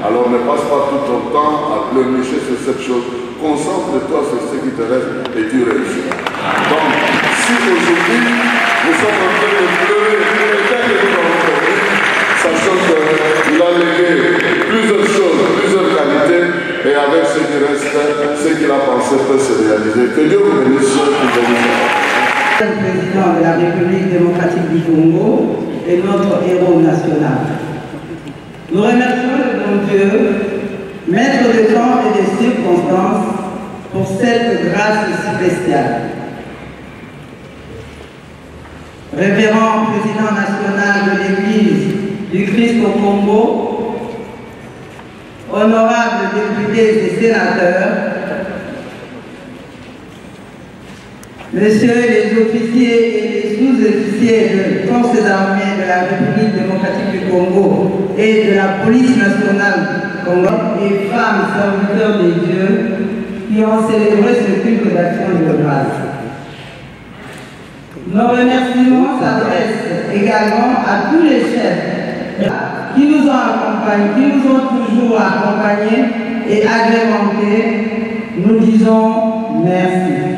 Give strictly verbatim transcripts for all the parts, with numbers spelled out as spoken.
Alors ne passe pas tout ton temps à pleurnicher sur cette chose. Concentre-toi sur ce qui te reste et tu réussis. Donc, si aujourd'hui nous sommes en train de pleurer, quelqu'un que nous avons perdu, sachant qu'il a légué plusieurs choses, plusieurs qualités, et avec ce qui reste, ce qu'il a pensé peut se réaliser. Que Dieu vous bénisse sur le président de la République démocratique du Congo est notre héros national. Nous remercions le bon Dieu, maître de temps et des circonstances, pour cette grâce si spéciale. Révérend président national de l'Église du Christ au Congo, honorables députés et sénateurs, messieurs les officiers et les sous-officiers de forces armées de la République démocratique du Congo et de la police nationale congolaise, et femmes serviteurs des dieux qui ont célébré ce culte d'action de grâce. Nos remerciements s'adressent également à tous les chefs qui nous ont accompagnés, qui nous ont toujours accompagnés et agrémentés. Nous disons merci.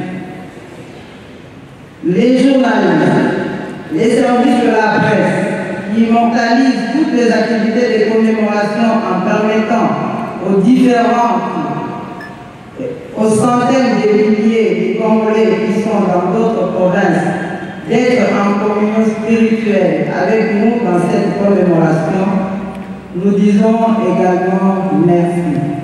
Les journalistes, les services de la presse qui immortalisent toutes les activités de commémoration en permettant aux différentes, aux centaines de milliers de Congolais qui sont dans d'autres provinces d'être en communion spirituelle avec nous dans cette commémoration, nous disons également merci.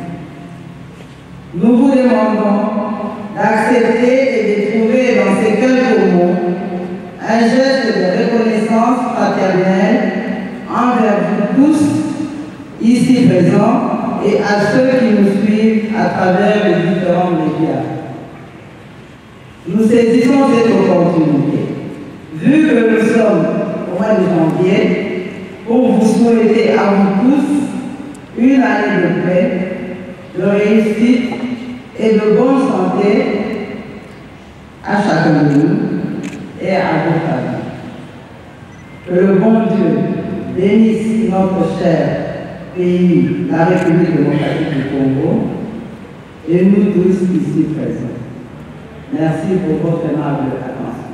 Nous vous demandons d'accepter et de trouver dans ces quelques mots un geste de reconnaissance fraternelle envers vous tous ici présents et à ceux qui nous suivent à travers les différents médias. Nous saisissons cette opportunité, vu que nous sommes au mois de janvier, pour vous souhaiter à vous tous une année de paix, de réussite et de bonne santé à chacun de nous et à vos familles. Que le bon Dieu bénisse notre cher pays, la République démocratique du Congo, et nous tous ici présents. Merci pour votre aimable attention.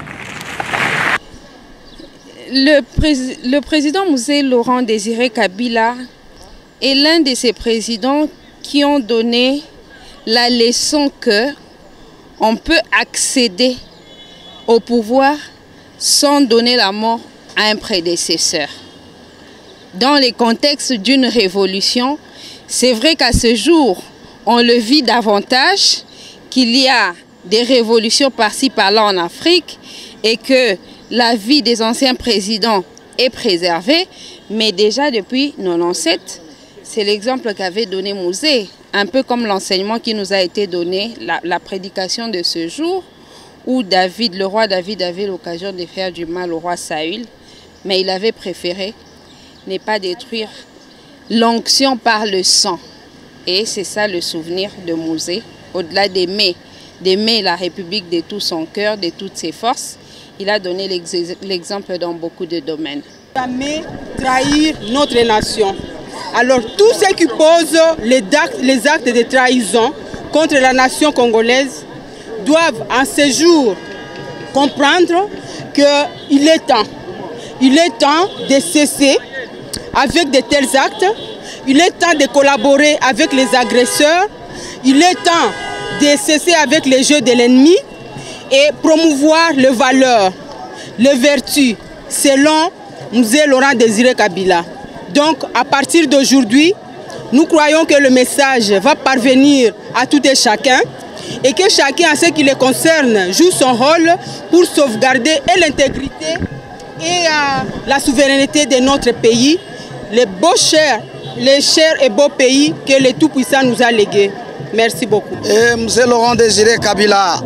Le, pré le président Mouzé Laurent Désiré Kabila est l'un de ces présidents qui ont donné la leçon que on peut accéder au pouvoir sans donner la mort à un prédécesseur. Dans les contextes d'une révolution, c'est vrai qu'à ce jour, on le vit davantage, qu'il y a des révolutions par-ci par-là en Afrique et que la vie des anciens présidents est préservée, mais déjà depuis mille neuf cent quatre-vingt-dix-sept, c'est l'exemple qu'avait donné Mouzé, un peu comme l'enseignement qui nous a été donné, la, la prédication de ce jour, où David, le roi David avait l'occasion de faire du mal au roi Saül, mais il avait préféré ne pas détruire l'onction par le sang. Et c'est ça le souvenir de Mouzé, au-delà d'aimer, d'aimer la République de tout son cœur, de toutes ses forces. Il a donné l'exemple dans beaucoup de domaines. Jamais trahir notre nation. Alors tous ceux qui posent les actes, les actes de trahison contre la nation congolaise doivent en ce jour comprendre qu'il est temps. Il est temps de cesser avec de tels actes. Il est temps de collaborer avec les agresseurs. Il est temps de cesser avec les jeux de l'ennemi et promouvoir les valeurs, les vertus, selon Mouzé Laurent Désiré Kabila. Donc, à partir d'aujourd'hui, nous croyons que le message va parvenir à tout et chacun et que chacun, en ce qui le concerne, joue son rôle pour sauvegarder l'intégrité et euh, la souveraineté de notre pays, les beaux chers, les chers et beaux pays que le Tout-Puissant nous a légués. Merci beaucoup. Et Mouzé Laurent Désiré Kabila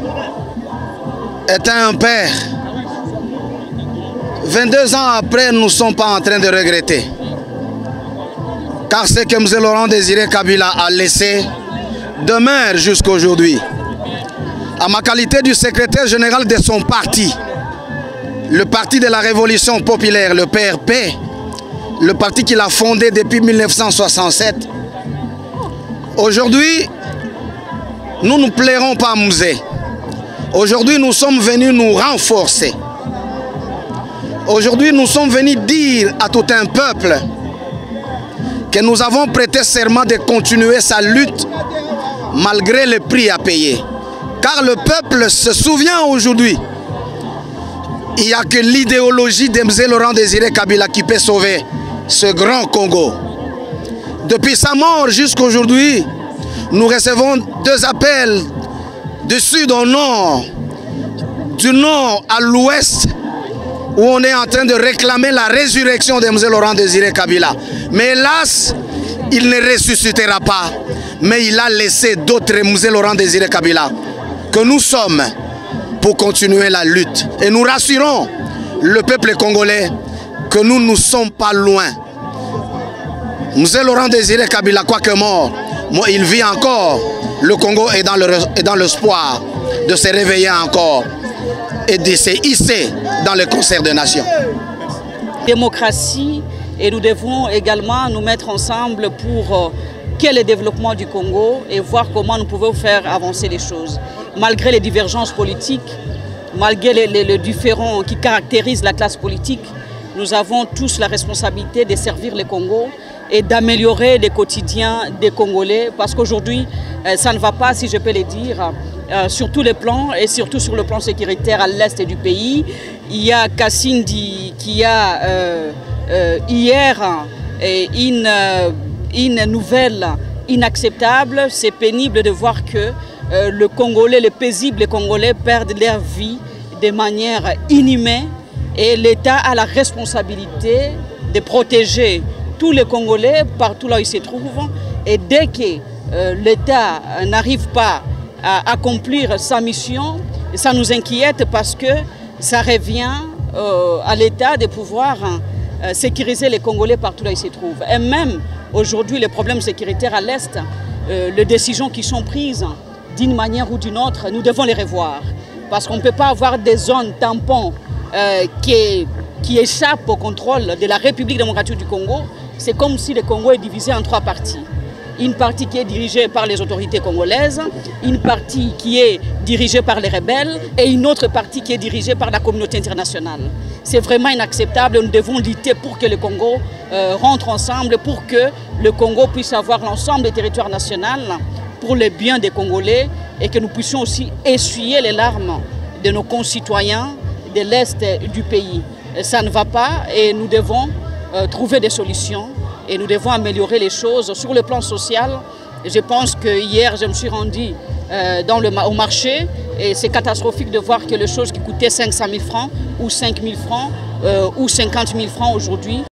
est un père. vingt-deux ans après, nous ne sommes pas en train de regretter. Car ce que Mouzé Laurent Désiré Kabila a laissé demeure jusqu'à aujourd'hui. À ma qualité du secrétaire général de son parti, le parti de la Révolution populaire, le P R P, le parti qu'il a fondé depuis mille neuf cent soixante-sept. Aujourd'hui, nous ne plairons pas à Mouzé. Aujourd'hui, nous sommes venus nous renforcer. Aujourd'hui, nous sommes venus dire à tout un peuple que nous avons prêté serment de continuer sa lutte malgré le prix à payer. Car le peuple se souvient aujourd'hui, il n'y a que l'idéologie de M. Laurent Désiré Kabila qui peut sauver ce grand Congo. Depuis sa mort jusqu'à aujourd'hui, nous recevons deux appels du sud au nord, du nord à l'ouest, où on est en train de réclamer la résurrection de M. Laurent Désiré Kabila. Mais hélas, il ne ressuscitera pas, mais il a laissé d'autres M. Laurent Désiré Kabila, que nous sommes pour continuer la lutte. Et nous rassurons le peuple congolais que nous ne sommes pas loin. M. Laurent Désiré Kabila, quoique mort, moi, il vit encore. Le Congo est dans l'espoir de se réveiller encore et de se hisser dans le concert des nations. Démocratie, et nous devons également nous mettre ensemble pour quel est le développement du Congo et voir comment nous pouvons faire avancer les choses. Malgré les divergences politiques, malgré les, les, les différends qui caractérisent la classe politique, nous avons tous la responsabilité de servir le Congo et d'améliorer le quotidien des Congolais, parce qu'aujourd'hui, euh, ça ne va pas, si je peux le dire, euh, sur tous les plans, et surtout sur le plan sécuritaire à l'est du pays. Il y a Kassindi qui a euh, euh, hier une, une nouvelle inacceptable. C'est pénible de voir que euh, le Congolais, les paisibles Congolais perdent leur vie de manière inhumaine, et l'État a la responsabilité de protéger tous les Congolais partout là où ils se trouvent. Et dès que euh, l'État n'arrive pas à accomplir sa mission, ça nous inquiète parce que ça revient euh, à l'État de pouvoir euh, sécuriser les Congolais partout là où ils se trouvent. Et même aujourd'hui, les problèmes sécuritaires à l'Est, euh, les décisions qui sont prises d'une manière ou d'une autre, nous devons les revoir. Parce qu'on ne peut pas avoir des zones tampons euh, qui, qui échappent au contrôle de la République démocratique du Congo. C'est comme si le Congo est divisé en trois parties. Une partie qui est dirigée par les autorités congolaises, une partie qui est dirigée par les rebelles et une autre partie qui est dirigée par la communauté internationale. C'est vraiment inacceptable. Nous devons lutter pour que le Congo euh, rentre ensemble, pour que le Congo puisse avoir l'ensemble des territoires nationaux pour le bien des Congolais et que nous puissions aussi essuyer les larmes de nos concitoyens de l'Est du pays. Ça ne va pas et nous devons euh, trouver des solutions et nous devons améliorer les choses. Sur le plan social, je pense que hier je me suis rendu euh, dans le, au marché et c'est catastrophique de voir que les choses qui coûtaient cinq cent mille francs ou cinq mille francs euh, ou cinquante mille francs aujourd'hui